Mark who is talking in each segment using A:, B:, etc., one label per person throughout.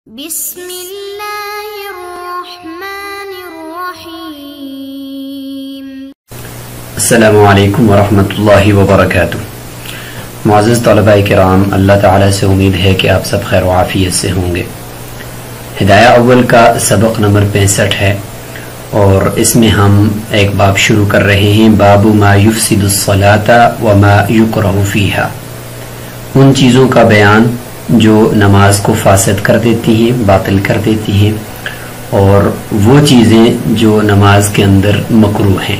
A: بسم اللہ الرحمن الرحیم۔
B: السلام علیکم ورحمۃ اللہ وبرکاتہ۔ معزز طلباء کرام، اللہ تعالیٰ سے امید ہے کہ آپ سب خیر و عافیت سے ہوں گے۔ ہدایہ اول کا سبق نمبر 65 ہے اور اس میں ہم ایک باب شروع کر رہے ہیں، باب ما یفسد الصلاۃ وما یکرہ فیہا، ان چیزوں کا بیان جو نماز کو فاسد کر دیتی ہیں، باطل کر دیتی ہیں، اور وہ چیزیں جو نماز کے اندر مکروہ ہیں۔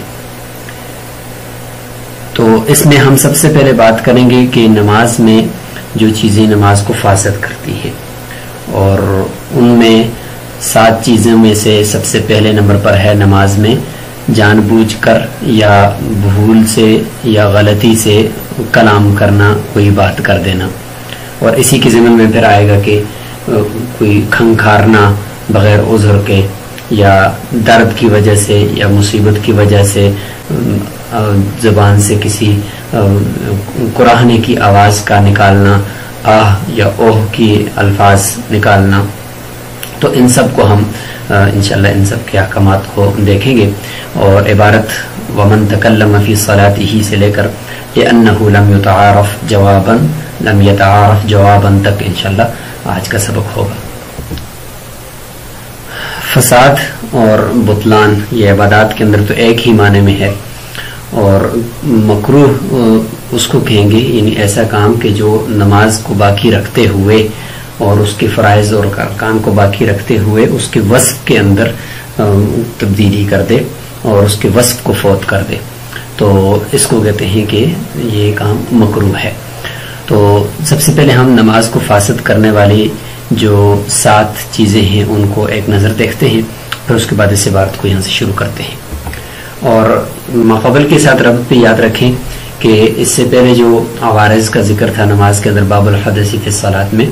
B: تو اس میں ہم سب سے پہلے بات کریں گے کہ نماز میں جو چیزیں نماز کو فاسد کرتی ہیں، اور ان میں 7 چیزوں میں سے سب سے پہلے نمبر پر ہے نماز میں جان بوجھ کر یا بھول سے یا غلطی سے کلام کرنا، کوئی بات کر دینا، اور اسی کے ضمن میں پھر آئے گا کہ کوئی کھنکھارنا بغیر عذر کے یا درد کی وجہ سے یا مصیبت کی وجہ سے زبان سے کسی کراہنے کی آواز کا نکالنا، آہ یا اوہ کی الفاظ نکالنا۔ تو ان سب کو ہم انشاءاللہ ان سب کے احکامات کو دیکھیں گے، اور عبارت ومن تکلم فی صلاتہ سے لے کر لأنہ لم یتعارف جوابا تک انشاءاللہ آج کا سبق ہوگا۔ فساد اور بطلان یہ عبادات کے اندر تو ایک ہی معنی میں ہے، اور مکروہ اس کو کہیں گے یعنی ایسا کام کہ جو نماز کو باقی رکھتے ہوئے اور اس کے فرائض اور ارکان کو باقی رکھتے ہوئے اس کے وصف کے اندر تبدیلی کر دے اور اس کے وصف کو فوت کر دے، تو اس کو کہتے ہیں کہ یہ کام مکروہ ہے۔ تو سب سے پہلے ہم نماز کو فاسد کرنے والی جو 7 چیزیں ہیں ان کو ایک نظر دیکھتے ہیں، پھر اس کے بعد اس عبارت کو یہاں سے شروع کرتے ہیں۔ اور ماقبل کے ساتھ ربط پہ یاد رکھیں کہ اس سے پہلے جو عوارض کا ذکر تھا نماز کے اندر باب الحدث فی الصلاۃ میں،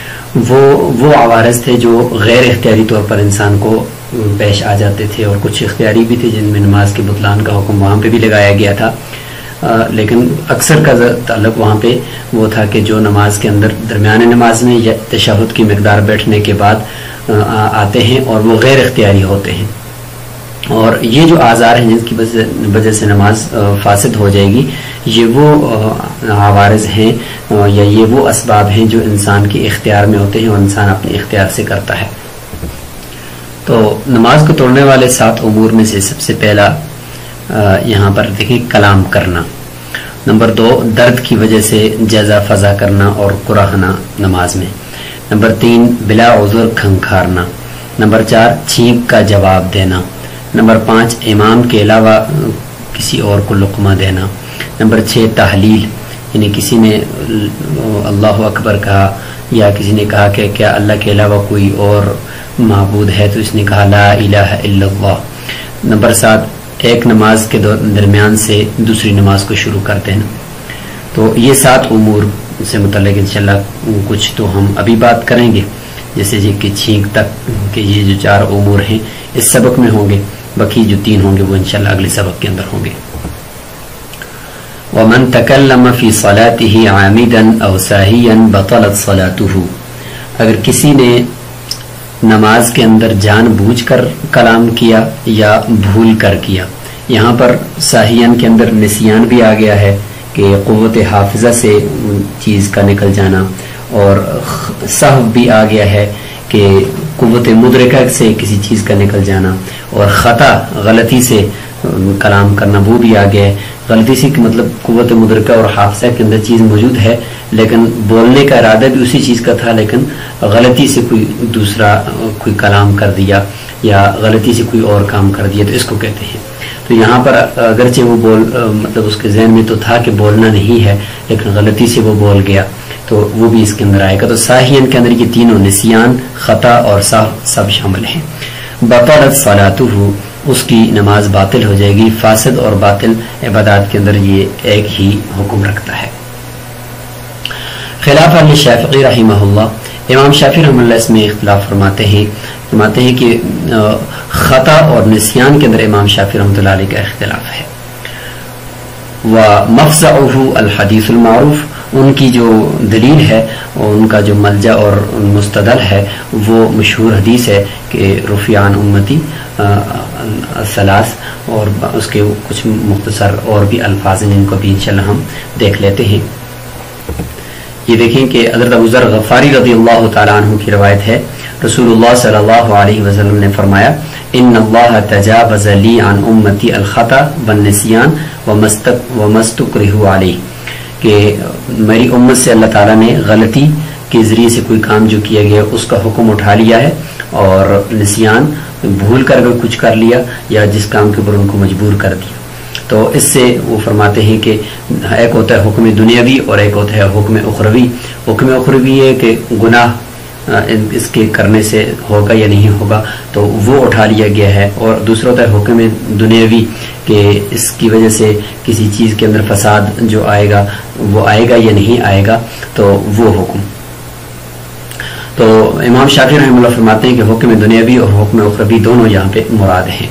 B: وہ عوارض تھے جو غیر اختیاری طور پر انسان کو پیش آ جاتے تھے، اور کچھ اختیاری بھی تھے جن میں نماز کے بطلان کا حکم وہاں پہ بھی لگایا گیا تھا، لیکن اکثر کا تعلق وہاں پہ وہ تھا کہ جو نماز کے اندر درمیان نماز میں یا تشہد کی مقدار بیٹھنے کے بعد آتے ہیں اور وہ غیر اختیاری ہوتے ہیں، اور یہ جو آزار ہیں جن کی وجہ سے نماز فاسد ہو جائے گی، یہ وہ عوارض ہیں یا یہ وہ اسباب ہیں جو انسان کے اختیار میں ہوتے ہیں اور انسان اپنے اختیار سے کرتا ہے۔ تو نماز کو توڑنے والے 7 امور میں سے سب سے پہلا یہاں پر دیکھیں کلام کرنا، نمبر 2 درد کی وجہ سے جزا فضا کرنا اور کراہنا نماز میں، نمبر 3 بلا عذر کھنکھارنا، نمبر 4 چھینک کا جواب دینا، نمبر 5 امام کے علاوہ کسی اور کو لقمہ دینا، نمبر 6 تحلیل یعنی کسی نے اللہ اکبر کہا یا کسی نے کہا کہ کیا اللہ کے علاوہ کوئی اور معبود ہے، تو اس نے کہا لا الہ الا اللہ، نمبر 7 ایک نماز کے درمیان سے دوسری نماز کو شروع کر دینا۔ تو یہ 7 امور سے متعلق انشاءاللہ کچھ تو ہم ابھی بات کریں گے، جیسے کہ چھینک تک کہ یہ جو 4 امور ہیں اس سبق میں ہوں گے، باقی جو 3 ہوں گے وہ انشاءاللہ اگلے سبق کے اندر ہوں گے۔ ومن تکلم فی صلاته عامدا او ساہیا بطلت صلاته، اگر کسی نے نماز کے اندر جان بوجھ کر کلام کیا یا بھول کر کیا، یہاں پر ساہین کے اندر نسیان بھی آ گیا ہے کہ قوت حافظہ سے چیز کا نکل جانا، اور سہو بھی آ گیا ہے کہ قوت مدرکہ سے کسی چیز کا نکل جانا، اور خطا غلطی سے کلام کرنا وہ بھی آ گیا ہے۔ غلطی سے مطلب قوت مدرکہ اور حافظہ کے اندر چیز موجود ہے لیکن بولنے کا ارادہ بھی اسی چیز کا تھا، لیکن غلطی سے کوئی دوسرا کوئی کلام کر دیا یا غلطی سے کوئی اور کام کر دیا، تو اس کو کہتے ہیں۔ تو یہاں پر اگرچہ وہ مطلب اس کے ذہن میں تو تھا کہ بولنا نہیں ہے لیکن غلطی سے وہ بول گیا، تو وہ بھی اس کے اندر آئے گا۔ تو ساہین کے اندر یہ تینوں نسیان، خطا اور سہو سب شامل ہیں۔ بطلت صلاتہ، اس کی نماز باطل ہو جائے گی۔ فاسد اور باطل عبادات کے اندر یہ ایک ہی حکم رکھتا ہے۔ خلاف علی شافعی رحمہ اللہ، امام شافعی رحمہ اللہ اس میں اختلاف فرماتے ہیں کہ خطا اور نسیان کے اندر امام شافعی رحمۃ اللہ علیہ کا اختلاف ہے۔ ومفزعہ الحدیث المعروف، ان کی جو دلیل ہے ان کا جو ملجا اور مستدل ہے وہ مشہور حدیث ہے کہ رفیعان امتی ثلاث، اور اس کے کچھ مختصر اور بھی الفاظ ہیں جن کو بھی انشاءاللہ ہم دیکھ لیتے ہیں۔ یہ دیکھیں کہ حضرت ابو ذر غفاری رضی اللہ تعالیٰ عنہ کی روایت ہے، رسول اللہ صلی اللہ علیہ وسلم نے فرمایا ان اللہ تجاوز لی عن امتی الخطا والنسیان ومستکرہوا علیہ، کہ میری امت سے اللہ تعالیٰ نے غلطی کے ذریعے سے کوئی کام جو کیا گیا اس کا حکم اٹھا لیا ہے، اور نسیان بھول کر کچھ کر لیا یا جس کام کے اوپر ان کو مجبور کر دیا۔ تو اس سے وہ فرماتے ہیں کہ ایک ہوتا ہے حکم دنیاوی اور ایک ہوتا ہے حکم اخروی۔ حکم اخروی ہے کہ گناہ اس کے کرنے سے ہوگا یا نہیں ہوگا تو وہ اٹھا لیا گیا ہے، اور دوسرا ہوتا ہے حکم دنیاوی کہ اس کی وجہ سے کسی چیز کے اندر فساد جو آئے گا وہ آئے گا یا نہیں آئے گا، تو وہ حکم۔ تو امام شافعی رحمہ اللہ فرماتے ہیں کہ حکم دنیاوی اور حکم اخروی دونوں یہاں پہ مراد ہیں،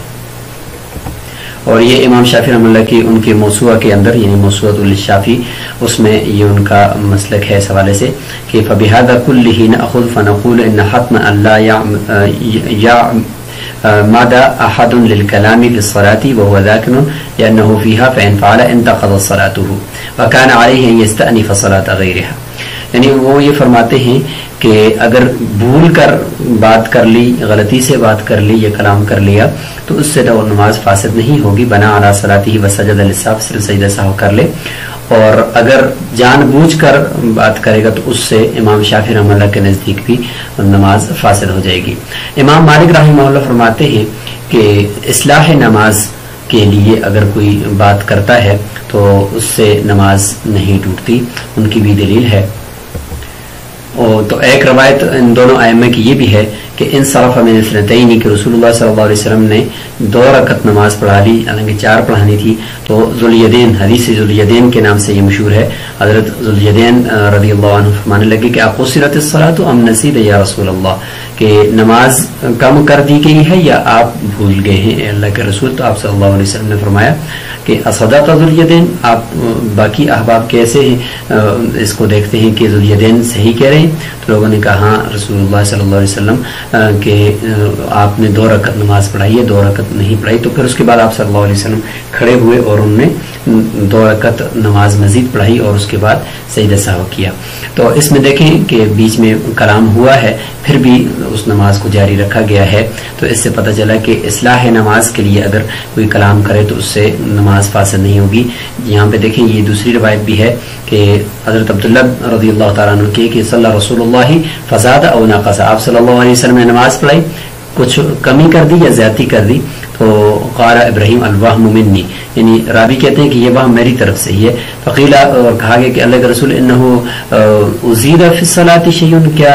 B: اور یہ امام شافعی رحمہ اللہ کی ان کے موسوعہ کے اندر یعنی موسوعۃ الشافعی اس میں یہ ان کا مسلک ہے اس حوالے سے کہ فبهذا كله نأخذ فنقول ان حتم اللہ ماذا احد للكلام في الصلاة وهو ذاكر لأنه فيها فإن فعل انتقضت صلاته وكان عليه ان يستأنف صلاة غيرها۔ یعنی وہ یہ فرماتے ہیں کہ اگر بھول کر بات کر لی، غلطی سے بات کر لی یا کلام کر لیا تو اس سے نماز فاسد نہیں ہوگی، بنا علی صلاته وسجد للسهو، صرف سجدہ سہو کر لے، اور اگر جان بوجھ کر بات کرے گا تو اس سے امام شافعی رحمہ اللہ کے نزدیک بھی نماز فاسد ہو جائے گی۔ امام مالک رحمہ اللہ فرماتے ہیں کہ اصلاح نماز کے لیے اگر کوئی بات کرتا ہے تو اس سے نماز نہیں ٹوٹتی، ان کی بھی دلیل ہے۔ تو ایک روایت ان دونوں ائمہ کی یہ بھی ہے کہ انصرف من اثنتین، کہ رسول اللہ صلی اللہ علیہ وسلم نے 2 رکعت نماز پڑھا لی، حالانکہ 4 پڑھانی تھی۔ تو ذوالیدین، حدیث ذوالیدین کے نام سے یہ مشہور ہے، حضرت ذوالیدین رضی اللہ عنہ فرمانے لگے کہ اقصرت الصلاۃ ام نسیت یا رسول اللہ، کہ نماز کم کر دی گئی ہے یا آپ بھول گئے ہیں اے اللہ کے رسول؟ تو آپ صلی اللہ علیہ وسلم نے فرمایا کہ اصدق ذوالیدین، آپ باقی احباب کیسے ہیں اس کو دیکھتے ہیں کہ ذوالیدین صحیح کہہ رہے ہیں؟ تو لوگوں نے کہا ہاں رسول اللہ صلی اللہ علیہ وسلم کہ آپ نے 2 رکعت نماز پڑھائی ہے، 2 رکعت نہیں پڑھائی۔ تو پھر اس کے بعد آپ صلی اللہ علیہ وسلم کھڑے ہوئے اور انہوں نے 2 رکعت نماز مزید پڑھائی اور اس کے بعد سجدہ سہو کیا۔ تو اس میں دیکھیں کہ بیچ میں کلام ہوا ہے پھر بھی اس نماز کو جاری رکھا گیا ہے، تو اس سے پتہ چلا کہ اصلاح نماز کے لیے اگر کوئی کلام کرے تو اس سے نماز فاسد نہیں ہوگی۔ یہاں پہ دیکھیں یہ دوسری روایت بھی ہے کہ حضرت عبداللہ رضی اللہ تعالیٰ عنہ کی کہ صلی اللہ رسول اللہ فزاد او نقص، آپ صلی اللہ علیہ وسلم نے نماز پڑھائی، کچھ کمی کر دی یا زیادتی کر دی؟ تو قال ابراہیم الوہم منی، یعنی رابی کہتے ہیں کہ یہ وہم میری طرف سے ہی ہے۔ فقیلا، اور کہا گیا کہ اللہ کے رسول انہو ازید فی الصلاۃ شیء، کیا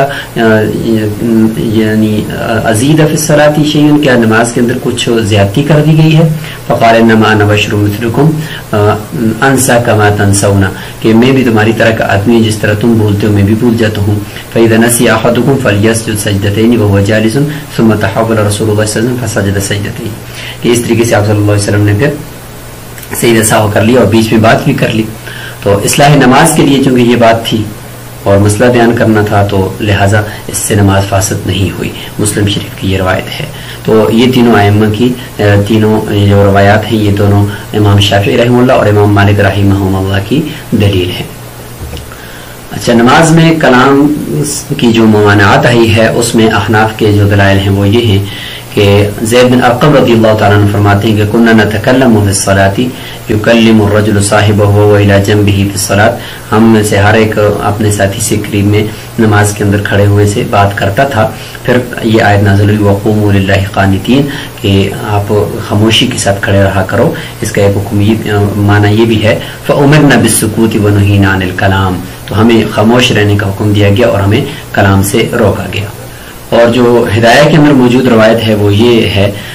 B: یعنی ازید فی الصلاۃ شیء، کیا نماز کے اندر کچھ زیادتی کر دی گئی ہے؟ فقال انما انا بشر مثلکم انسى كما تنسون، کہ میں بھی تمہاری طرح کا آدمی ہوں، جس طرح تم بھولتے ہو میں بھی بھول جاتا ہوں۔ فاذا نسي احدكم فليسجد سجدتين وهو جالس ثم تحول رسول الله صلی اللہ علیہ وسلم فسجد سجدتين، کہ اس طریقے سے آپ صلی اللہ علیہ وسلم نے پھر سجدہ سہو کر لیا اور بیچ میں بات بھی کر لی۔ تو اصلاح نماز کے لیے چونکہ یہ بات تھی اور مسئلہ بیان کرنا تھا تو لہٰذا اس سے نماز فاسد نہیں ہوئی۔ مسلم شریف کی یہ روایت ہے۔ تو یہ تینوں ائمہ کی تینوں جو روایات ہیں یہ دونوں امام شافعی رحمہ اللہ اور امام مالک رحمہ اللہ کی دلیل ہے۔ اچھا، نماز میں کلام کی جو ممانعت آئی ہے اس میں احناف کے جو دلائل ہیں وہ یہ ہیں کہ زید بن ارقم رضی اللہ تعالیٰ عنہ فرماتے ہیں کہ کننا نتکلم فی الصلاۃ یکلم الرجل صاحبہ وإلی جنبہ فی الصلاۃ، ہم میں سے ہر ایک اپنے ساتھی سے قریب میں نماز کے اندر کھڑے ہوئے سے بات کرتا تھا۔ پھر یہ آیت نازل ہوئی وقوموا للہ قانتین، کہ آپ خاموشی کے ساتھ کھڑے رہا کرو۔ اس کا ایک حکم معنی یہ بھی ہے فأمرنا بالسکوت ونہینا عن الکلام، تو ہمیں خاموش رہنے کا حکم دیا گیا اور ہمیں کلام سے روکا گیا۔ اور جو ہدایہ کے اندر موجود روایت ہے وہ یہ ہے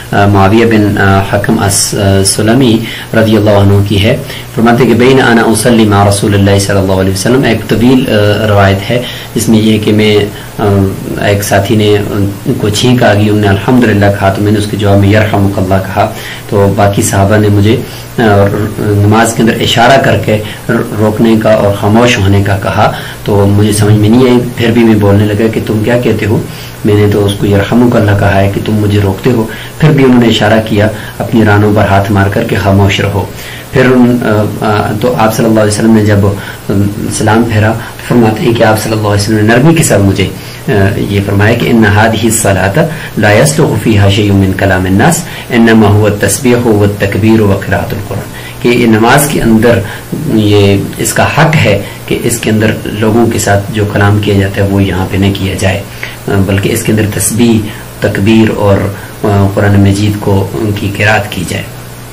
B: معاویہ بن حکم السلمی رضی اللہ عنہ کی ہے. فرماتے کہ بین انا اصلی مع رسول اللہ صلی اللہ علیہ وسلم. ایک طویل روایت ہے جس میں یہ کہ میں ایک ساتھی نے کو چھینک آ گئی, انہوں نے الحمدللہ کہا تو میں نے اس کے جواب میں یرحمک اللہ کہا. تو باقی صحابہ نے مجھے نماز کے اندر اشارہ کر کے روکنے کا اور خاموش ہونے کا کہا, تو مجھے سمجھ میں نہیں آئی. پھر بھی میں بولنے لگا کہ تم کیا کہتے ہو, میں نے تو اس کو یرحمک اللہ کہا ہے کہ تم مجھے روکتے ہو. پھر بھی انہوں نے اشارہ کیا اپنی رانوں پر ہاتھ مار کر کے خاموش رہو. پھر تو آپ صلی اللہ علیہ وسلم نے جب سلام پھیرا تو فرماتے ہیں کہ آپ صلی اللہ علیہ وسلم نے نرمی کے ساتھ مجھے یہ فرمایا کہ ان هذه الصلاة لا يصلح فيها شيء من كلام الناس انما هو التسبيح والتكبير وقراءة القرآن. کہ یہ نماز کے اندر یہ اس کا حق ہے کہ اس کے اندر لوگوں کے ساتھ جو کلام کیا جاتا ہے وہ یہاں پہ نہ کیا جائے, بلکہ اس کے اندر تسبیح, تکبیر اور قرآن مجید کو ان کی قرات کی جائے.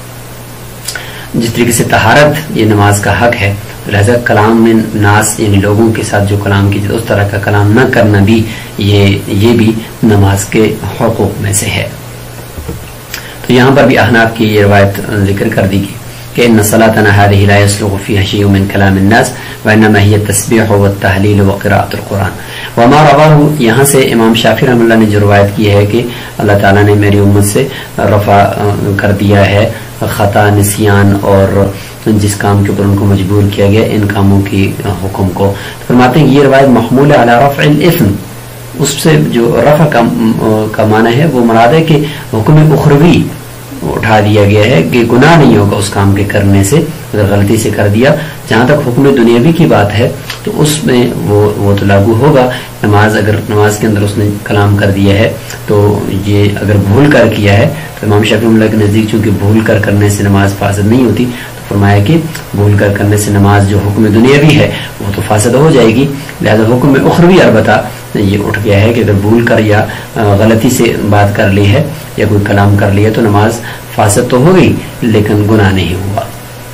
B: جس طریقے سے طہارت یہ نماز کا حق ہے, لہذا کلام میں ناس یعنی لوگوں کے ساتھ جو کلام کی جائے اس طرح کا کلام نہ کرنا بھی یہ بھی نماز کے حقوق میں سے ہے. تو یہاں پر بھی احناف کی یہ روایت ذکر کر دی گئی کہ ان صلاتنا هذه لا يصلح فيها شيء من كلام الناس وانما هي التسبيح والتهليل وقراءة القرآن. وما رواه, یہاں سے امام شافعی رحمۃ اللہ نے جو روایت کی ہے کہ اللہ تعالیٰ نے میری امت سے رفع کر دیا ہے خطا, نسیان اور جس کام کے اوپر ان کو مجبور کیا گیا ان کاموں کی حکم کو. فرماتے ہیں یہ روایت محمول علی رفع الاثم, اس سے جو رفع کا معنی ہے وہ مراد ہے کہ حکم اخروی اٹھا دیا گیا ہے کہ گناہ نہیں ہوگا اس کام کے کرنے سے اگر غلطی سے کر دیا. جہاں تک حکم دنیاوی کی بات ہے تو اس میں وہ تو لاگو ہوگا. اگر نماز کے اندر اس نے کلام کر دیا ہے تو یہ اگر بھول کر کیا ہے تو امام شافعی اللہ کے نزدیک چونکہ بھول کر کرنے سے نماز فاسد نہیں ہوتی تو فرمایا کہ بھول کر کرنے سے نماز جو حکم دنیاوی ہے وہ تو فاسد ہو جائے گی. لہذا حکم اخروی البتہ یہ اٹھ گیا ہے کہ اگر بھول کر یا غلطی سے بات کر لی ہے یا کوئی کلام کر لیا تو نماز فاسد تو ہو گئی لیکن گناہ نہیں ہوا.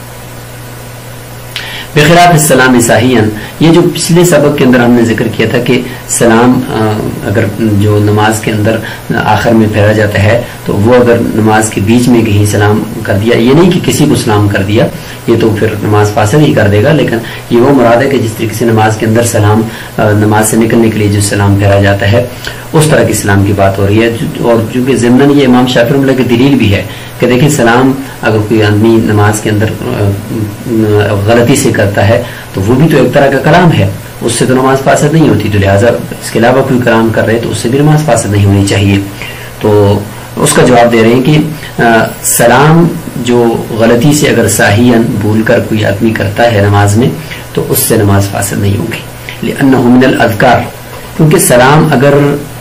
B: بخلاف السلام ساہین, یہ جو پچھلے سبق کے اندر ہم نے ذکر کیا تھا کہ سلام اگر جو نماز کے اندر آخر میں پھیرا جاتا ہے تو وہ اگر نماز کے بیچ میں کہیں سلام کر دیا, یہ نہیں کہ کسی کو سلام کر دیا, یہ تو پھر نماز فاسد ہی کر دے گا, لیکن یہ وہ مراد ہے کہ جس طریقے سے نماز کے اندر سلام نماز سے نکلنے کے لیے جو سلام پھیرا جاتا ہے اس طرح کی سلام کی بات ہو رہی ہے. اور چونکہ ضمن یہ امام شافعی رحمۃ اللہ کی دلیل بھی ہے کہ دیکھیں سلام اگر کوئی آدمی نماز کے اندر غلطی سے کرتا ہے تو وہ بھی تو ایک طرح کا کلام ہے, اس سے تو نماز فاسد نہیں ہوتی, تو لہٰذا اس کے علاوہ کوئی کلام کر رہے تو اس سے بھی نماز فاسد نہیں ہونی چاہیے. تو اس کا جواب دے رہے ہیں کہ سلام جو غلطی سے اگر ساہین بھول کر کوئی آدمی کرتا ہے نماز میں تو اس سے نماز فاسد نہیں ہوگی. لأنہ من الاذکار, کیونکہ سلام اگر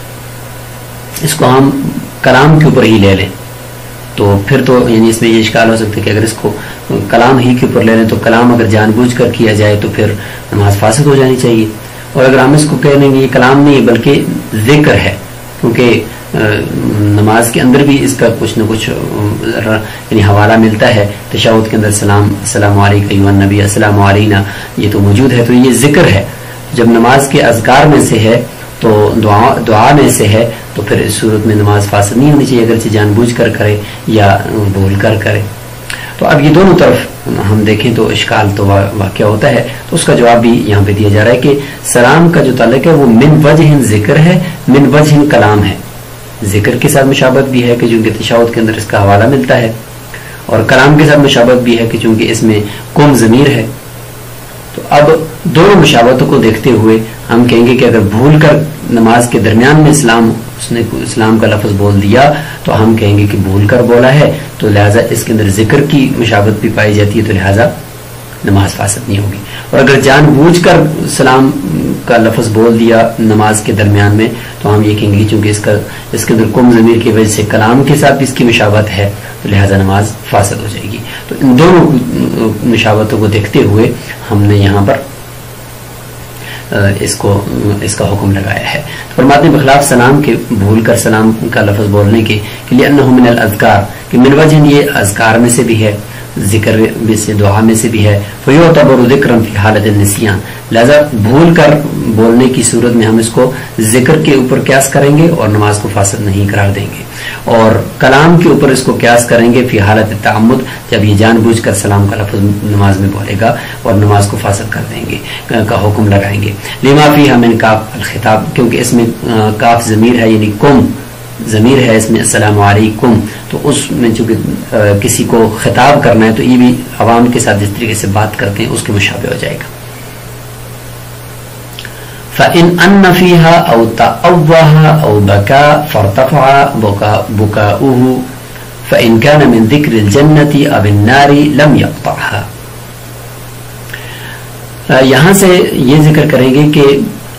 B: اس کو ہم کلام کے اوپر ہی لے لیں تو پھر تو یعنی اس میں یہ اشکال ہو سکتا ہے کہ اگر اس کو کلام ہی کے اوپر لے لیں تو کلام اگر جان بوجھ کر کیا جائے تو پھر نماز فاسد ہو جانی چاہیے. اور اگر ہم اس کو کہہ لیں گے یہ کلام نہیں بلکہ ذکر ہے, کیونکہ نماز کے اندر بھی اس کا کچھ نہ کچھ یعنی حوالہ ملتا ہے. تشہد کے اندر السلام علیکم ایھا النبی, السلام علینا, یہ تو موجود ہے, تو یہ ذکر ہے. جب نماز کے اذکار میں سے ہے تو دعا میں سے ہے تو پھر اس صورت میں نماز فاسد نہیں ہونی چاہیے اگرچہ جان بوجھ کر کرے یا بھول کر کرے. تو اب یہ دونوں طرف ہم دیکھیں تو اشکال تو واقع ہوتا ہے. تو اس کا جواب بھی یہاں پہ دیا جا رہا ہے کہ سلام کا جو تعلق ہے وہ من وجہ ذکر ہے, من وجہ کلام ہے. ذکر کے ساتھ مشابہت بھی ہے کہ چونکہ تشہد کے اندر اس کا حوالہ ملتا ہے, اور کلام کے ساتھ مشابہت بھی ہے کہ چونکہ اس میں قم ضمیر ہے. تو اب دونوں مشابہتوں کو دیکھتے ہوئے ہم کہیں گے کہ اگر بھول کر نماز کے درمیان میں اس نے اسلام کا لفظ بول دیا تو ہم کہیں گے کہ بھول کر بولا ہے, تو لہٰذا اس کے اندر ذکر کی مشابہت بھی پائی جاتی ہے, تو لہٰذا نماز فاسد نہیں ہوگی. اور اگر جان بوجھ کر سلام کا لفظ بول دیا نماز کے درمیان میں تو ہم یہ کہیں گے چونکہ اس کے اندر قم ضمیر کی وجہ سے کلام کے ساتھ بھی اس کی مشابہت ہے تو لہٰذا نماز فاسد ہو جائے گی. تو ان دونوں مشابہتوں کو دیکھتے ہوئے ہم نے یہاں پر اس کا حکم لگایا ہے. فرماتے ہیں بخلاف سلام کے بھول کر سلام کا لفظ بولنے کے لیے انہ من الاذکار, کہ من وجہ یہ اذکار میں سے بھی ہے, ذکر میں سے دعا میں سے بھی ہے. فیعتبر ذکرا فی حالت النسیان، لہذا بھول کر بولنے کی صورت میں ہم اس کو ذکر کے اوپر قیاس کریں گے اور نماز کو فاسد نہیں قرار دیں گے، اور کلام کے اوپر اس کو قیاس کریں گے فی حالت تعمد، جب یہ جان بوجھ کر سلام کا لفظ نماز میں بولے گا اور نماز کو فاسد کر دیں گے کا حکم لگائیں گے. لما فیہا من کاف الخطاب، کیونکہ اس میں کاف ضمیر ہے، یعنی کم ضمیر ہے اس میں، السلام علیکم، تو اس میں چونکہ کسی کو خطاب کرنا ہے تو یہ بھی عوام کے ساتھ جس طریقے سے بات کرتے ہیں اس کے مشابہ ہو جائے گا. فَإِنْ أَنَّ فِيهَا أَوْ تَأَوَّهَا أَوْ بَكَى فَارْتَفَعَ بُكَاؤُهُ فَإِنْ كَانَ مِنْ ذِكْرِ الْجَنَّةِ أَوِ النَّارِ لَمْ يَقْطَعْهَا. یہاں سے یہ ذکر کریں گے کہ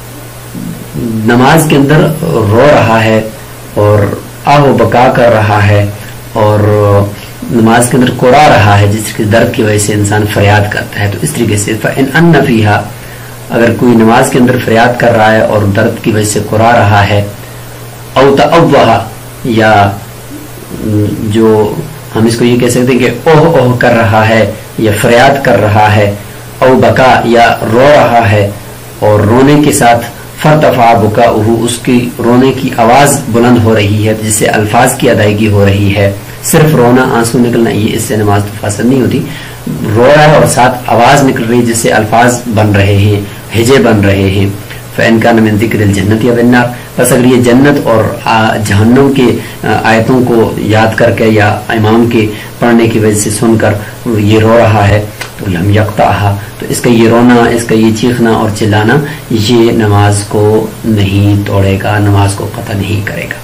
B: نماز کے اندر رو رہا ہے اور آہ و بکا کر رہا ہے اور نماز کے اندر قرا رہا ہے، جس کے درد کی وجہ سے انسان فریاد کرتا ہے، تو اس طریقے سے فَإِنْ أَنَّ فِيهَا، اگر کوئی نماز کے اندر فریاد کر رہا ہے اور درد کی وجہ سے قرا رہا ہے، او تأوّہ، یا جو ہم اس کو یہ کہہ سکتے ہیں کہ اوہ اوہ کر رہا ہے یا فریاد کر رہا ہے، او بکا، یا رو رہا ہے اور رونے کے ساتھ فرتفع بکاؤہ، اس کی رونے کی آواز بلند ہو رہی ہے جس سے الفاظ کی ادائیگی ہو رہی ہے. صرف رونا، آنسو نکلنا، یہ اس سے نماز تو فاسد نہیں ہوتی. رو رہا ہے اور ساتھ آواز نکل رہی جس سے الفاظ بن رہے ہیں، ہجے بن رہے ہیں. فَإِنْ كَانَ مِنْ ذِكْرِ الْجَنَّةِ وَالنَّارِ، بس اگر یہ جنت اور جہنم کے آیتوں کو یاد کر کے یا امام کے پڑھنے کی وجہ سے سن کر یہ رو رہا ہے تو لم یقطعھا، تو اس کا یہ رونا، اس کا یہ چیخنا اور چلانا یہ نماز کو نہیں توڑے گا، نماز کو قطع نہیں کرے گا.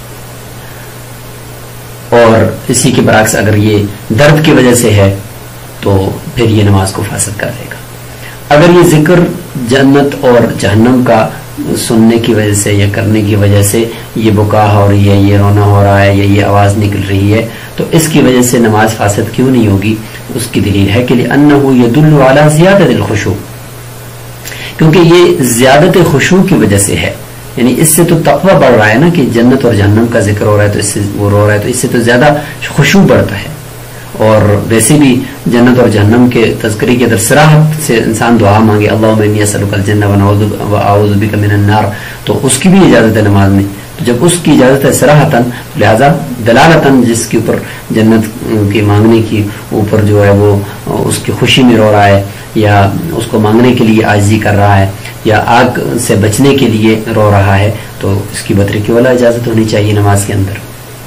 B: اور اسی کے برعکس اگر یہ درد کی وجہ سے ہے تو پھر یہ نماز کو فاسد کر دے گا. اگر یہ ذکر جنت اور جہنم کا سننے کی وجہ سے یا کرنے کی وجہ سے یہ بکا ہو رہی ہے، یہ رونا ہو رہا ہے یا یہ آواز نکل رہی ہے، تو اس کی وجہ سے نماز فاسد کیوں نہیں ہوگی؟ اس کی دلیل ہے کہ لأنه يدل على زیادت الخشوع، کیونکہ یہ زیادت خشوع کی وجہ سے ہے. یعنی اس سے تو تقوی بڑھ رہا ہے نا، کہ جنت اور جہنم کا ذکر ہو رہا ہے تو اس سے وہ رو رہا ہے، تو اس سے تو زیادہ خشوع بڑھتا ہے. اور ویسے بھی جنت اور جہنم کے تذکرے کے اندر صراحت سے انسان دعا مانگے، اللہم انی اسألک الجنہ واعوذ بک من النار، تو اس کی بھی اجازت ہے نماز میں. تو جب اس کی اجازت ہے صراحتاً، لہذا دلالتاً جس کے اوپر جنت کے مانگنے کی اوپر جو ہے وہ اس کی خوشی میں رو رہا ہے یا اس کو مانگنے کے لیے عاجزی کر رہا ہے یا آگ سے بچنے کے لیے رو رہا ہے، تو اس کی بطریق والا اجازت ہونی چاہیے نماز کے اندر.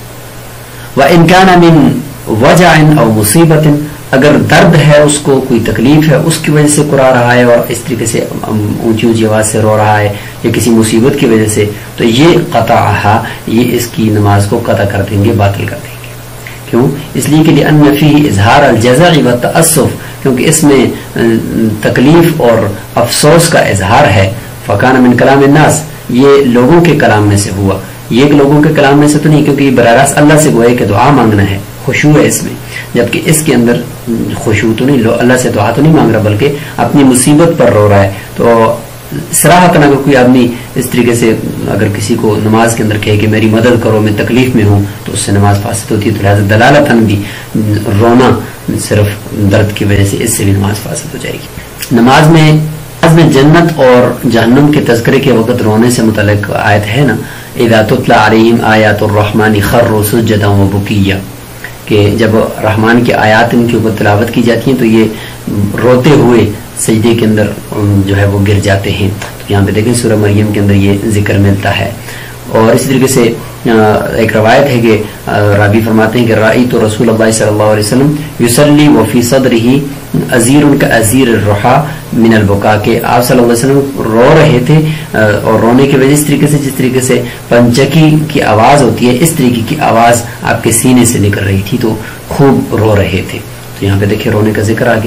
B: وَإِنْ كَانَ مِنْ وَجَعٍ أَوْ مُصِيبَةٍ، اگر درد ہے، اس کو کوئی تکلیف ہے، اس کی وجہ سے قرا رہا ہے اور اس طریقے سے اونچی اونچی آواز سے رو رہا ہے یا کسی مصیبت کی وجہ سے، تو یہ قطعھا، یہ اس کی نماز کو قطع کر دیں گے، باطل کر دیں گے. کیوں؟ اس لیے کہ لأن فيه اظہار الجزع والتأسف، کیونکہ اس میں تکلیف اور افسوس کا اظہار ہے. فکان من کلام الناس، یہ لوگوں کے کلام میں سے ہوا، یہ لوگوں کے کلام میں سے تو نہیں، کیونکہ یہ براہ راست اللہ سے گویا کہ دعا مانگنا ہے، خشوع ہے اس میں. جبکہ اس کے اندر خشوع تو نہیں، اللہ سے دعا تو نہیں مانگ رہا بلکہ اپنی مصیبت پر رو رہا ہے. تو صراحتاً اگر کوئی آدمی اس طریقے سے اگر کسی کو نماز کے اندر کہے کہ میری مدد کرو، میں تکلیف میں ہوں، تو اس سے نماز فاسد ہوتی ہے. تو لہٰذا دلالتاً بھی رونا صرف درد کی وجہ سے، اس سے بھی نماز فاسد ہو جائے گی. نماز میں جنت اور جہنم کے تذکرے کے وقت رونے سے متعلق آیت ہے نا، اذا تتلی علیہم آیات الرحمن خروا سجدا وبکیا، کہ جب رحمان کی آیات ان کے اوپر تلاوت کی جاتی ہیں تو یہ روتے ہوئے سجدے کے اندر جو ہے وہ گر جاتے ہیں. تو یہاں پہ دیکھیں سورہ مریم کے اندر یہ ذکر ملتا ہے. اور اس طریقے سے ایک روایت ہے کہ راوی فرماتے ہیں کہ رأیت رسول اللہ صلی اللہ علیہ وسلم یصلی وفی صدرہ ازیر کازیر الرحا من البکا، کہ آپ صلی اللہ علیہ وسلم رو رہے تھے اور رونے کی وجہ اس طریقے سے جس طریقے سے پنچکی کی آواز ہوتی ہے اس طریقے کی آواز آپ کے سینے سے نکل رہی تھی، تو خوب رو رہے تھے. تو یہاں پہ دیکھیں رونے کا ذکر آ گیا.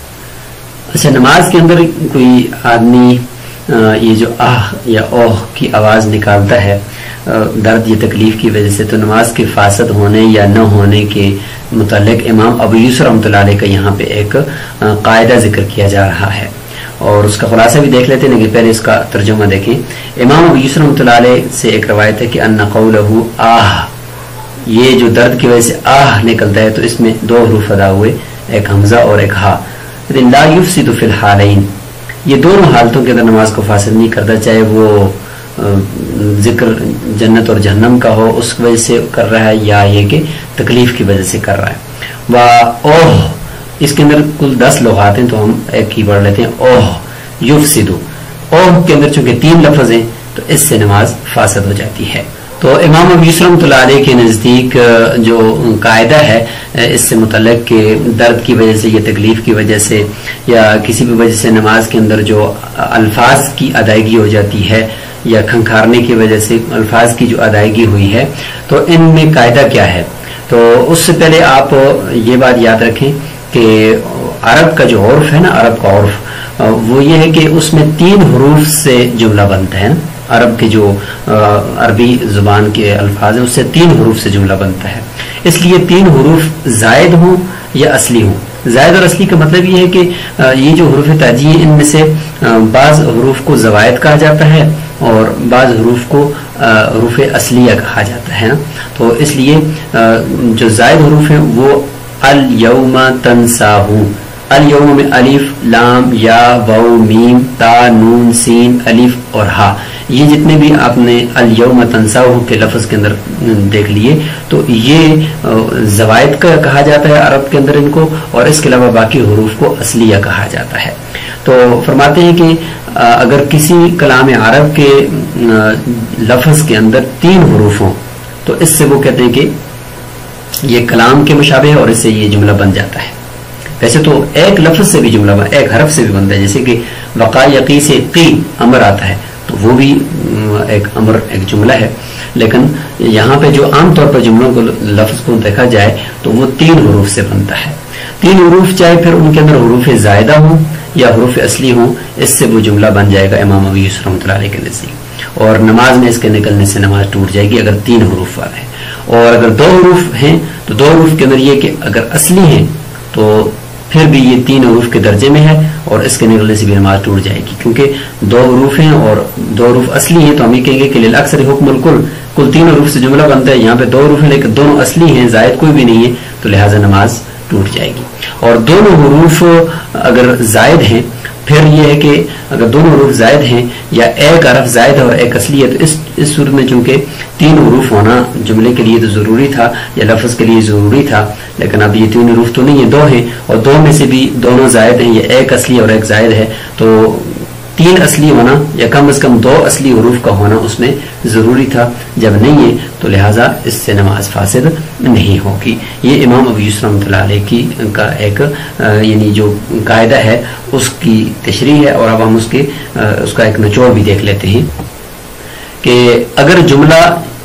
B: اچھا، نماز کے اندر کوئی آدمی یہ جو آہ یا اوہ کی آواز نکالتا ہے درد یا تکلیف کی وجہ سے، تو نماز کے فاسد ہونے یا نہ ہونے کے متعلق امام ابو یوسف رحمۃ اللہ علیہ کا یہاں پہ ایک قاعدہ ذکر کیا جا رہا ہے، اور اس کا خلاصہ بھی دیکھ لیتے ہیں، لیکن پہلے اس کا ترجمہ دیکھیں. امام ابو یوسف رحمۃ اللہ علیہ سے ایک روایت ہے کہ ان قولہ آہ، یہ جو درد کی وجہ سے آہ نکلتا ہے تو اس میں دو حروف ادا ہوئے، ایک حمزہ اور ایک ہا. لا یفسد فی الحالین، یہ دونوں حالتوں کے اندر نماز کو فاسد نہیں کرتا، چاہے وہ ذکر جنت اور جہنم کا ہو اس وجہ سے کر رہا ہے یا یہ کہ تکلیف کی وجہ سے کر رہا ہے. اوہ، اس کے اندر کل 10 لغات ہیں تو ہم ایک ہی پڑھ لیتے ہیں. اوہ یفسدو، اوہ کے اندر چونکہ 3 لفظ ہیں تو اس سے نماز فاسد ہو جاتی ہے. تو امام ابو یوسف رحمۃ اللہ علیہ کے نزدیک جو قاعدہ ہے اس سے متعلق کہ درد کی وجہ سے یا تکلیف کی وجہ سے یا کسی بھی وجہ سے نماز کے اندر جو الفاظ کی ادائیگی ہو جاتی ہے یا کھنکھارنے کی وجہ سے الفاظ کی جو ادائیگی ہوئی ہے تو ان میں قاعدہ کیا ہے. تو اس سے پہلے آپ یہ بات یاد رکھیں کہ عرب کا جو عرف ہے نا، عرب کا عرف وہ یہ ہے کہ اس میں 3 حروف سے جملہ بنتا ہے. عرب کے جو عربی زبان کے الفاظ ہیں اس سے 3 حروف سے جملہ بنتا ہے. اس لیے 3 حروف زائد ہوں یا اصلی ہوں. زائد اور اصلی کا مطلب یہ ہے کہ یہ جو حروف تاجی ہیں ان میں سے بعض حروف کو زوائد کہا جاتا ہے اور بعض حروف کو حروف اصلیہ کہا جاتا ہے. تو اس لیے جو زائد حروف ہیں وہ الیوم تنساہو، الیوم میں الف لام یا واو میم تا نون سین الف اور ہا، یہ جتنے بھی آپ نے الیوم تنساہو کے لفظ کے اندر دیکھ لیے تو یہ زوائد کا کہا جاتا ہے عرب کے اندر ان کو، اور اس کے علاوہ باقی حروف کو اصلیہ کہا جاتا ہے. تو فرماتے ہیں کہ اگر کسی کلام عرب کے لفظ کے اندر 3 حروف ہوں تو اس سے وہ کہتے ہیں کہ یہ کلام کے مشابہ ہے اور اس سے یہ جملہ بن جاتا ہے. ویسے تو ایک لفظ سے بھی جملہ ایک حرف سے بھی بنتا ہے، جیسے کہ وقا یقی سے قی امر آتا ہے تو وہ بھی ایک امر ایک جملہ ہے. لیکن یہاں پہ جو عام طور پر جملوں کو لفظ کو دیکھا جائے تو وہ 3 حروف سے بنتا ہے. 3 حروف چاہے پھر ان کے اندر حروف زائدہ ہوں یا حروف اصلی ہوں، اس سے وہ جملہ بن جائے گا امام ابو یوسف رحمۃ اللہ علیہ کے نزدیک. اور نماز میں اس کے نکلنے سے نماز ٹوٹ جائے گی اگر 3 حروف والا ہے. اور اگر 2 حروف ہیں تو 2 حروف کے اندر یہ کہ اگر اصلی ہیں تو پھر بھی یہ 3 حروف کے درجے میں ہے اور اس کے نکلنے سے بھی نماز ٹوٹ جائے گی، کیونکہ 2 حروف ہیں اور 2 حروف اصلی ہیں. تو ہم یہ کہیں گے کہ للاکثر حکم الکل، کل 3 حروف سے جملہ بنتا ہے. یہاں پہ 2 حروف ہیں لیکن دونوں اصلی ہیں، زائد کوئی بھی نہیں ہے، تو لہٰذا نماز ٹوٹ جائے گی. اور دونوں حروف اگر زائد ہیں پھر یہ ہے کہ اگر دونوں حروف زائد ہیں یا ایک حرف زائد ہے اور ایک اصلی ہے تو اس صورت میں چونکہ 3 حروف ہونا جملے کے لیے تو ضروری تھا یا لفظ کے لیے ضروری تھا، لیکن اب یہ 3 حروف تو نہیں ہے، 2 ہیں اور 2 میں سے بھی دونوں زائد ہیں، یا ایک اصلی اور ایک زائد ہے. تو 3 اصلی ہونا یا کم از کم 2 اصلی حروف کا ہونا اس میں ضروری تھا. جب نہیں ہے تو لہٰذا اس سے نماز فاسد نہیں ہوگی. یہ امام ابو یوسف رحمۃ اللہ علیہ کا ایک یعنی جو قاعدہ ہے اس کی تشریح ہے. اور اب ہم اس کا ایک نچوڑ بھی دیکھ لیتے ہیں کہ اگر جملہ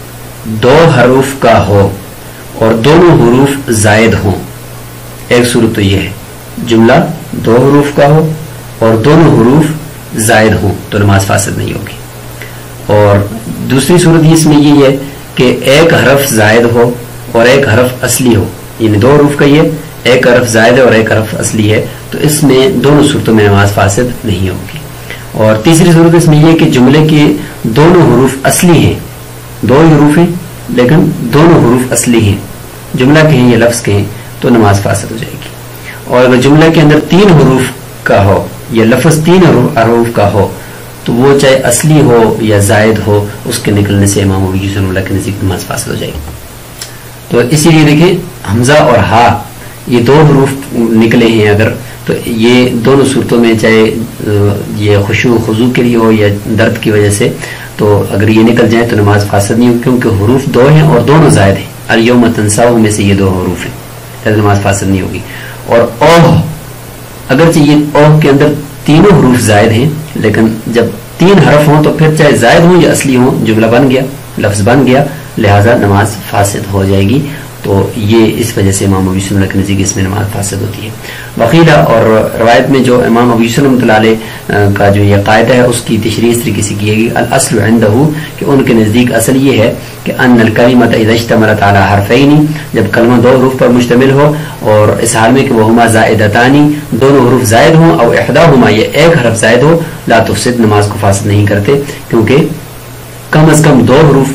B: 2 حروف کا ہو اور دونوں حروف زائد ہوں، ایک صورت تو یہ ہے جملہ 2 حروف کا ہو اور دونوں حروف زائد ہوں تو نماز فاسد نہیں ہوگی. اور دوسری صورت اس میں یہ ہے کہ ایک حرف زائد ہو اور ایک حرف اصلی ہو، یعنی 2 حروف کا یہ ایک حرف زائد ہے اور ایک حرف اصلی ہے، تو اس میں دونوں صورتوں میں نماز فاسد نہیں ہوگی. اور تیسری صورت اس میں یہ کہ جملے کے دونوں حروف اصلی ہیں، 2 حروف ہیں لیکن دونوں حروف اصلی ہیں، جملہ کہیں یا لفظ کہیں تو نماز فاسد ہو جائے گی. اور اگر جملہ کے اندر 3 حروف کا ہو یا لفظ 3 حروف کا ہو تو وہ چاہے اصلی ہو یا زائد ہو، اس کے نکلنے سے امام ابو یوسف رحمۃ اللہ کے نزدیک نماز فاسد ہو جائے گی. تو اسی لیے دیکھیں حمزہ اور ہا یہ 2 حروف نکلے ہیں اگر، تو یہ دونوں صورتوں میں چاہے یہ خشوع و خضوع کے لیے ہو یا درد کی وجہ سے، تو اگر یہ نکل جائیں تو نماز فاسد نہیں ہوگی، کیونکہ حروف 2 ہیں اور دونوں زائد ہیں. الیوم تنساہو میں سے یہ 2 حروف ہیں، لہذا نماز فاسد نہیں ہوگی. اور اوہ، اگرچہ یہ اوہ کے اندر 3 حروف زائد ہیں لیکن جب 3 حرف ہوں تو پھر چاہے زائد ہوں یا اصلی ہوں جملہ بن گیا، لفظ بن گیا، لہذا نماز فاسد ہو جائے گی. تو یہ اس وجہ سے امام ابو یوسف رحمۃ اللہ کے نزدیک اس میں نماز فاسد ہوتی ہے. وقیلہ اور روایت میں جو امام ابو یوسف رحمۃ اللہ علیہ کا جو یہ قاعدہ ہے اس کی تشریح اس طریقے سے کی گئی، الاصل عندہ، کہ ان کے نزدیک اصل یہ ہے کہ ان الکلمۃ اذا اشتملت علی حرفین، جب کلمہ 2 حروف پر مشتمل ہو اور اس حال میں کہ وہما زائدتان، دونوں حروف زائد ہوں، او احداہما، یہ ایک حرف زائد ہو، لا تفسد، نماز کو فاسد نہیں کرتے، کیونکہ کم از کم 2 حروف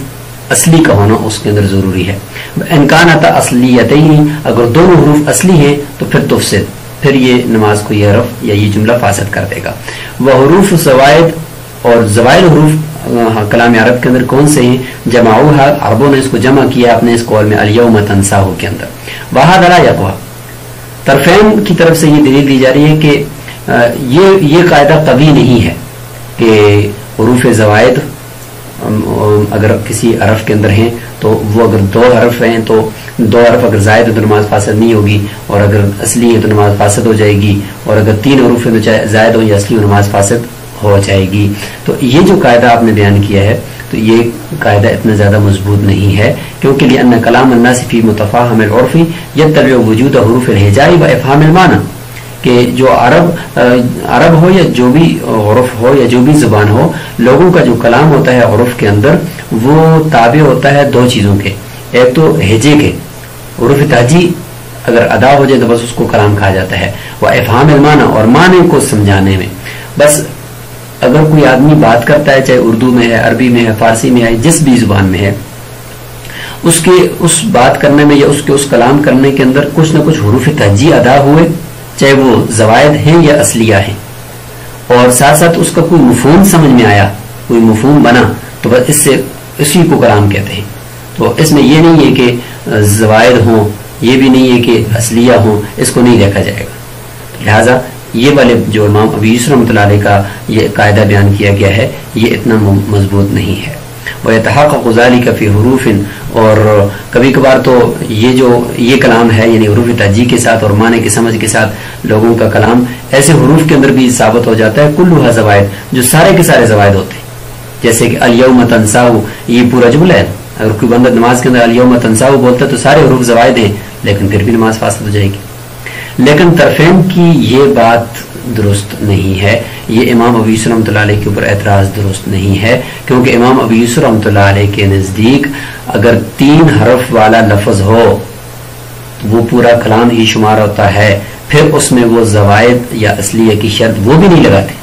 B: اصلی کا ہونا اس کے اندر ضروری ہے. امکانات اصلیتین، اگر دونوں حروف اصلی ہیں تو پھر تفسد، پھر یہ نماز کو یہ حرف یا یہ جملہ فاسد کر دے گا. وہ حروف زوائد، اور زوائد حروف کلام عرب کے اندر کون سے ہیں؟ جمعوها، عربوں نے اس کو جمع کیا اپنے اس قول میں الیوم تنساہ کے اندر. وہذا لا یقوی، طرفین کی طرف سے یہ دلیل دی جا رہی ہے کہ یہ قاعدہ قوی نہیں ہے کہ حروف زوائد اگر کسی حرف کے اندر ہیں تو وہ اگر 2 حرف ہیں تو 2 حرف اگر زائد ہو تو نماز فاسد نہیں ہوگی، اور اگر اصلی ہے تو نماز فاسد ہو جائے گی، اور اگر 3 حروف ہیں تو چاہے زائد ہو یا اصلی ہو نماز فاسد ہو جائے گی. تو یہ جو قاعدہ آپ نے بیان کیا ہے تو یہ قاعدہ اتنا زیادہ مضبوط نہیں ہے، کیونکہ لأن کلام الناس فی متفاہم العرف یتبع وجود حروف الہجاء و افہام المعنی، کہ جو عرب ہو یا جو بھی عرف ہو یا جو بھی زبان ہو، لوگوں کا جو کلام ہوتا ہے عرف کے اندر وہ تابع ہوتا ہے 2 چیزوں کے. ایک تو ہجے کے، حروف تہجی اگر ادا ہو جائے تو بس اس کو کلام کہا جاتا ہے. وہ افہام المعنی، اور معنی کو سمجھانے میں. بس اگر کوئی آدمی بات کرتا ہے چاہے اردو میں ہے، عربی میں ہے، فارسی میں ہے، جس بھی زبان میں ہے، اس بات کرنے میں یا اس کلام کرنے کے اندر کچھ نہ کچھ حروف تہجی ادا ہوئے، چاہے وہ زوائد ہیں یا اصلیہ ہیں، اور ساتھ ساتھ اس کا کوئی مفہوم سمجھ میں آیا، کوئی مفہوم بنا، تو بس اس سے اسی کو کلام کہتے ہیں. تو اس میں یہ نہیں ہے کہ زوائد ہوں، یہ بھی نہیں ہے کہ اصلیہ ہوں، اس کو نہیں دیکھا جائے گا. لہذا یہ والے جو امام ابی یوسف رحمۃ اللہ علیہ کا یہ قاعدہ بیان کیا گیا ہے یہ اتنا مضبوط نہیں ہے. وَيَتَحَقَّقُ ذَلِكَ فِي حُرُوفٍ، اور کبھی کبھار تو یہ کلام ہے یعنی حروف تہجی کے ساتھ اور معنی کی سمجھ کے ساتھ لوگوں کا کلام ایسے حروف کے اندر بھی ثابت ہو جاتا ہے کلھا زوائد، جو سارے کے سارے زوائد ہوتے ہیں. جیسے کہ الیوم تنساہ، یہ پورا جملہ ہے، اگر کوئی بندہ نماز کے اندر الیوم تنساہ بولتا ہے تو سارے حروف زوائد ہیں، لیکن پھر بھی نماز فاسد ہو جائے گی. لیکن طرفین کی یہ بات درست نہیں ہے، یہ امام ابی یوسف رحمۃ اللہ علیہ کے اوپر اعتراض درست نہیں ہے، کیونکہ امام ابی یوسف رحمۃ اللہ علیہ کے نزدیک اگر 3 حرف والا لفظ ہو تو وہ پورا کلام ہی شمار ہوتا ہے، پھر اس میں وہ زوائد یا اصلیہ کی شرط وہ بھی نہیں لگاتے،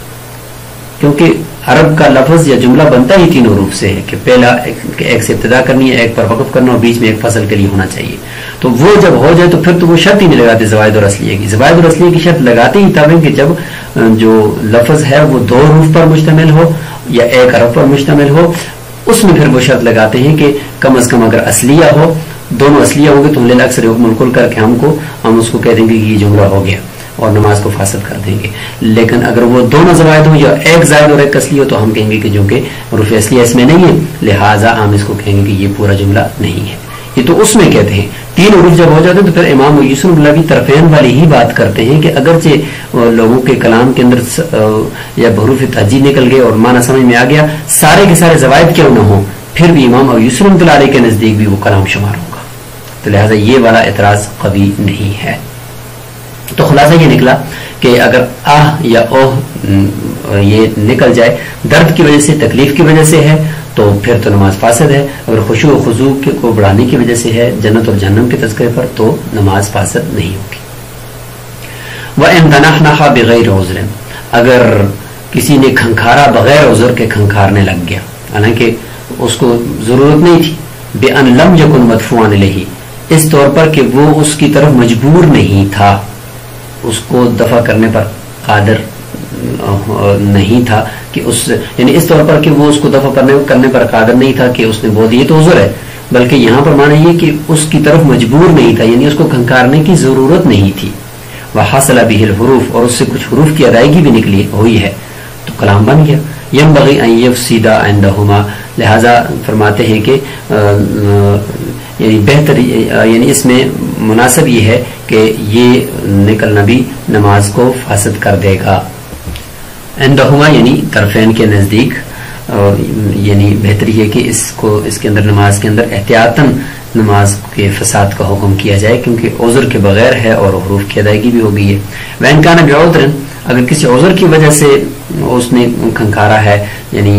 B: کیونکہ عرب کا لفظ یا جملہ بنتا ہی 3 حروف سے ہے کہ پہلا ایک سے ابتدا کرنی ہے، ایک پر وقف کرنا اور بیچ میں ایک فصل کے لیے ہونا چاہیے. تو وہ جب ہو جائے تو پھر تو وہ شرط ہی نہیں لگاتے زوائد اور اصلیہ کی. زوائد اور اصلیہ کی شرط لگاتے ہی تب کہ جب جو لفظ ہے وہ 2 حروف پر مشتمل ہو یا 1 حرف پر مشتمل ہو، اس میں پھر وہ شرط لگاتے ہیں کہ کم از کم اگر اصلیہ ہو، دونوں اصلیہ ہوں گے تو ہم اکثر حکم الکل کر کے ہم اس کو کہہ دیں گے کہ یہ جملہ ہو گیا اور نماز کو فاسد کر دیں گے. لیکن اگر وہ دونوں زوائد ہوں یا 1 زائد اور 1 اصلی ہو تو ہم کہیں گے کہ جو کہ حروف اصلیہ اس میں نہیں ہے، لہٰذا ہم اس کو کہیں گے کہ یہ پورا جملہ نہیں ہے. یہ تو اس میں کہتے ہیں. 3 حروف جب ہو جاتے ہیں تو پھر امام یوسف اللہ بھی طرفین والی ہی بات کرتے ہیں کہ اگرچہ لوگوں کے کلام کے اندر یا حروف تہجی نکل گئے اور معنی سمجھ میں آ گیا، سارے کے سارے زوائد کیوں نہ ہوں، پھر بھی امام یوسف اللہ علیہ کے نزدیک بھی وہ کلام شمار ہوگا. تو لہٰذا یہ والا اعتراض قوی نہیں ہے. تو خلاصہ یہ نکلا کہ اگر آہ یا اوہ یہ نکل جائے درد کی وجہ سے، تکلیف کی وجہ سے ہے، تو پھر تو نماز فاسد ہے. اگر خشوع و خضوع کو بڑھانے کی وجہ سے ہے جنت اور جہنم کے تذکرے پر، تو نماز فاسد نہیں ہوگی. وَإِن تَنَحْنَحَ بِغَيْرِ عُذْرٍ، اگر کسی نے کھنکھارا بغیر عذر کے کھنکھارنے لگ گیا، حالانکہ اس کو ضرورت نہیں تھی، بِأَن لَمْ يَكُنْ مَدْفُوعًا إِلَيْهِ، اس طور پر کہ وہ اس کی طرف مجبور نہیں تھا، اس کو دفع کرنے پر قادر نہیں تھا، کہ یعنی اس طور پر کہ وہ اس کو دفع کرنے پر قادر نہیں تھا کہ اس نے بول دیا تو عذر ہے، بلکہ یہاں پر معنی یہ کہ اس کی طرف مجبور نہیں تھا، یعنی اس کو کھنکارنے کی ضرورت نہیں تھی. وحصل به الحروف، اور اس سے کچھ حروف کی ادائیگی بھی نکلی ہوئی ہے، تو کلام بن گیا. ينبغي ان يفسد عندهما، لہذا فرماتے ہیں کہ یعنی بہتر، یعنی اس میں مناسب یہ ہے کہ یہ نکلنا بھی نماز کو فاسد کر دے گا. عندهما یعنی طرفین کے نزدیک، یعنی بہتر یہ کہ اس کے اندر نماز کے اندر احتیاطاً نماز کے فساد کا حکم کیا جائے، کیونکہ عذر کے بغیر ہے اور حروف کی ادائیگی بھی ہو گئی ہے. وَإِن كَانَ بِعُذْرٍ، اگر کسی عذر کی وجہ سے اس نے کھنکارا ہے، یعنی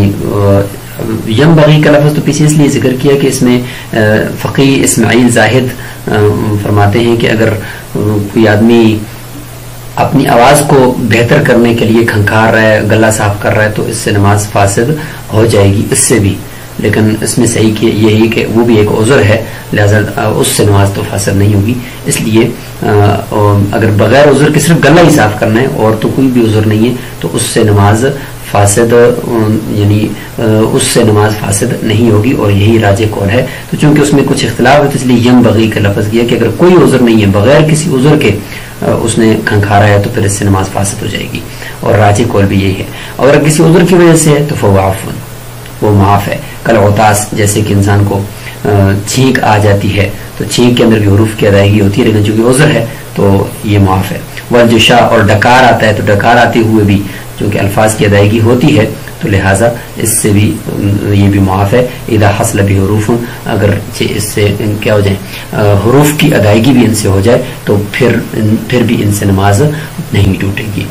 B: ینبغی کا لفظ تو پیچھے اس لیے ذکر کیا کہ اس میں فقیہ اسماعیل زاہد فرماتے ہیں کہ اگر کوئی آدمی اپنی آواز کو بہتر کرنے کے لیے کھنکار رہا ہے، گلہ صاف کر رہا ہے، تو اس سے نماز فاسد ہو جائے گی اس سے بھی. لیکن اس میں صحیح کہ یہی کہ وہ بھی ایک عذر ہے، لہذا اس سے نماز تو فاسد نہیں ہوگی. اس لیے اگر بغیر عذر کے صرف گلا ہی صاف کرنا ہے اور تو کوئی بھی عذر نہیں ہے تو اس سے نماز فاسد یعنی اس سے نماز فاسد نہیں ہوگی، اور یہی راجح قول ہے. تو چونکہ اس میں کچھ اختلاف ہے تو اس لیے یم بغی کا لفظ کیا کہ اگر کوئی عذر نہیں ہے، بغیر کسی عذر کے اس نے کھنکھارا ہے تو پھر اس سے نماز فاسد ہو جائے گی، اور راجح قول بھی یہی ہے. اور اگر کسی عذر کی وجہ سے ہے تو فهو عفو، وہ معاف ہے. کل عطاس، جیسے کہ انسان کو چھینک آ جاتی ہے تو چھینک کے اندر بھی حروف کی ادائیگی ہوتی ہے، لیکن چونکہ عذر ہے تو یہ معاف ہے. والجشا، اور ڈکار آتا ہے تو ڈکار آتے ہوئے بھی چونکہ الفاظ کی ادائیگی ہوتی ہے تو لہٰذا اس سے بھی یہ بھی معاف ہے. اذا حصل به حروف، اگر اس سے کیا ہو جائے حروف کی ادائیگی بھی ان سے ہو جائے تو پھر بھی ان سے نماز نہیں ٹوٹے گی.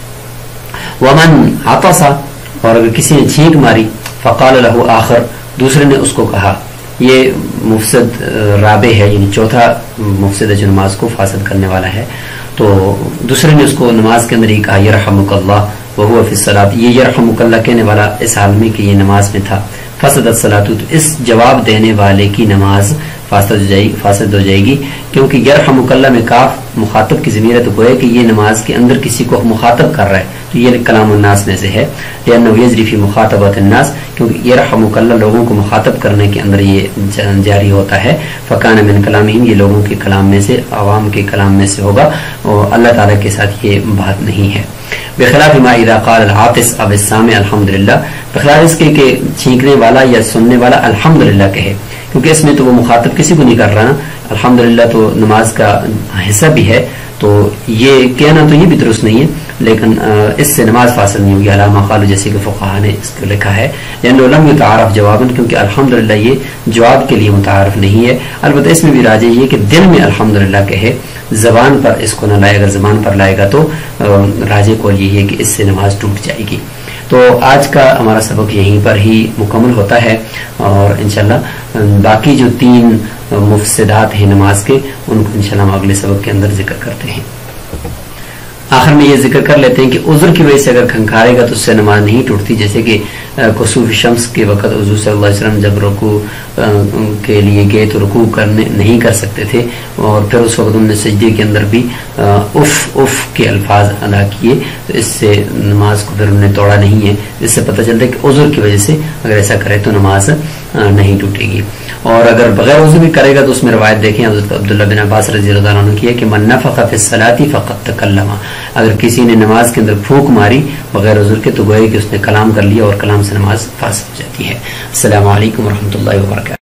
B: ومن عطس، اور اگر کسی نے چھینک ماری، فقال له آخر، دوسرے نے اس کو کہا، یہ مفسد رابع ہے، یعنی چوتھا مفسد ہے جو نماز کو فاسد کرنے والا ہے. تو دوسرے نے اس کو نماز کے اندر ہی کہا یرحمک اللہ وہو فی الصلاۃ، یہ یرحمک اللہ کہنے والا اس حال میں کہ یہ نماز میں تھا. فسدت الصلاۃ، تو اس جواب دینے والے کی نماز فاسد ہو جائے گی، کیونکہ یرحمک اللہ میں کاف مخاطب کی ضمیر ہے تو گویا کہ یہ نماز کے اندر کسی کو مخاطب کر رہا ہے، تو یہ کلام الناس میں سے ہے. لأنہ یجری فی مخاطبۃ الناس، کیونکہ یرحمک اللہ لوگوں کو مخاطب کرنے کے اندر یہ جاری ہوتا ہے. فکان من کلامہم، یہ لوگوں کے کلام میں سے، عوام کے کلام میں سے ہوگا، اور اللہ تعالیٰ کے ساتھ یہ بات نہیں ہے. بخلاف ما اذا قال العاطس اب السامع الحمدللہ، بخلاف اس کے کہ چھینکنے والا یا سننے والا الحمدللہ کہے، کیونکہ اس میں تو وہ مخاطب کسی کو نہیں کر رہا نا. الحمدللہ تو نماز کا حصہ بھی ہے، تو یہ کہنا تو یہ بھی درست نہیں ہے، لیکن اس سے نماز فاسد نہیں ہوگی. علامہ قالو، جیسے کہ فقہا نے اس کو لکھا ہے، یعنی لم یتعارف جوابا، کیونکہ الحمدللہ یہ جواب کے لیے متعارف نہیں ہے. البتہ اس میں بھی راجح یہ کہ دل میں الحمدللہ کہے، زبان پر اس کو نہ لائے. اگر زبان پر لائے گا تو راجح قول یہ ہے کہ اس سے نماز ٹوٹ جائے گی. تو آج کا ہمارا سبق یہیں پر ہی مکمل ہوتا ہے، اور انشاءاللہ باقی جو 3 مفسدات ہیں نماز کے، ان کو انشاءاللہ ہم اگلے سبق کے اندر ذکر کرتے ہیں. آخر میں یہ ذکر کر لیتے ہیں کہ عذر کی وجہ سے اگر کھنکھارے گا تو اس سے نماز نہیں ٹوٹتی. جیسے کہ کسوف شمس کے وقت حضور صلی اللہ علیہ وسلم جب رکوع کے لیے گئے تو رکوع کرنے نہیں کر سکتے تھے، اور پھر اس وقت انہوں نے سجدے کے اندر بھی اف کے الفاظ ادا کیے، تو اس سے نماز کو پھر انہوں نے توڑا نہیں ہے. اس سے پتہ چلتا ہے کہ عذر کی وجہ سے اگر ایسا کرے تو نماز نہیں ٹوٹے گی. اور اگر بغیر عذر بھی کرے گا تو اس میں روایت دیکھیں حضرت عبداللہ بن عباس رضی اللہ عنہ کی ہے کہ من نفخ فی الصلاۃ فقد تکلم، اگر کسی نے نماز کے اندر پھونک ماری بغیر عذر کے تو گویا کہ اس نے کلام کر لیا، اور کلام سے نماز فاسد ہو جاتی ہے. السلام علیکم ورحمۃ اللہ وبرکاتہ.